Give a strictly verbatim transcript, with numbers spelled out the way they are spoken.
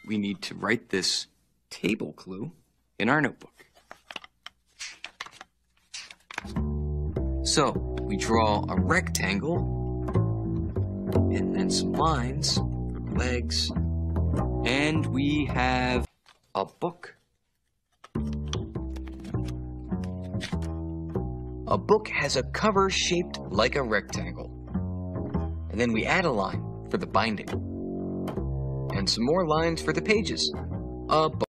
we need to write this table clue in our notebook. So, we draw a rectangle, and then some lines for the legs, and we have a book. A book has a cover shaped like a rectangle. And then we add a line for the binding. And some more lines for the pages. A